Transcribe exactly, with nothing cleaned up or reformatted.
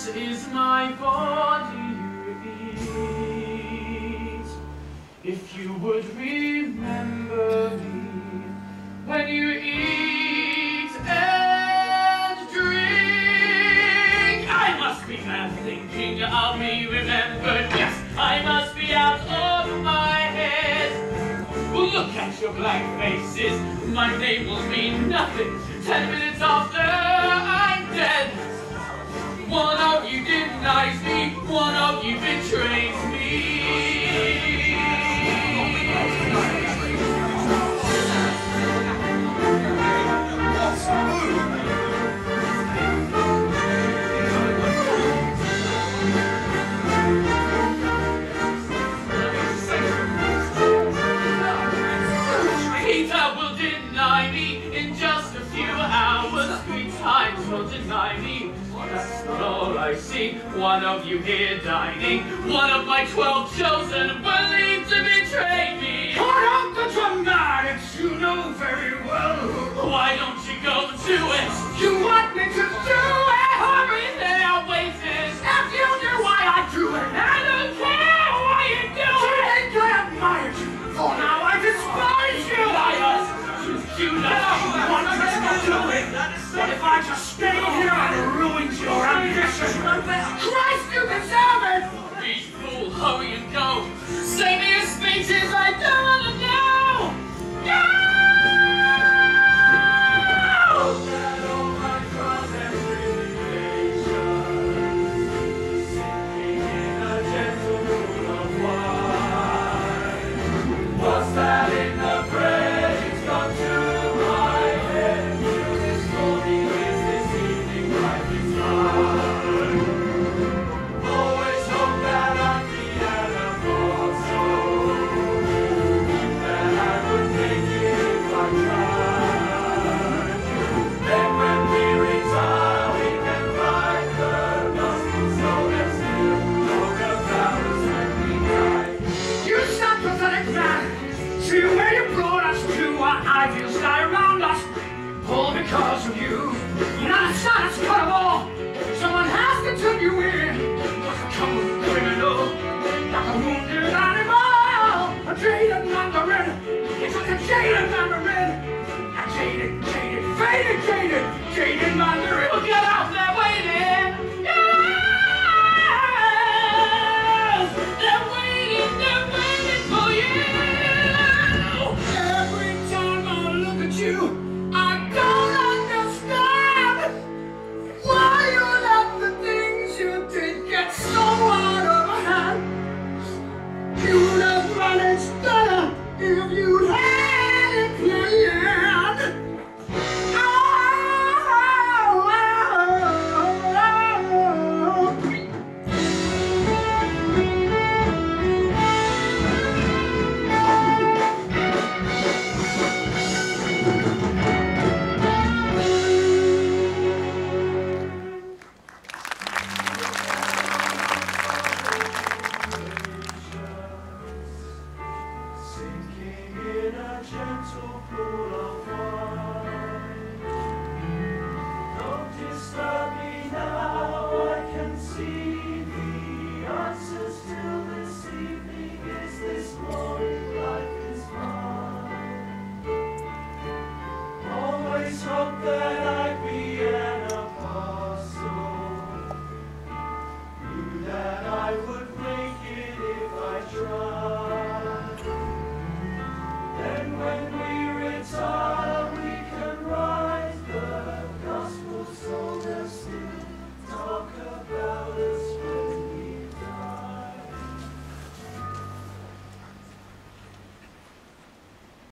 This is my body you eat. If you would remember me when you eat and drink. I must be mad thinking I'll be remembered. Yes, I must be out of my head. Look at your blank faces. My name will mean nothing ten minutes after I'm dead. One of you denies me, one of you betrays me. Peter will deny me in just a few hours. Three times will deny me. That's not all I see. One of you here dining, one of my twelve chosen believed to betray me. Cut out the dramatics, you know very well. Why don't you go to it? You want me to do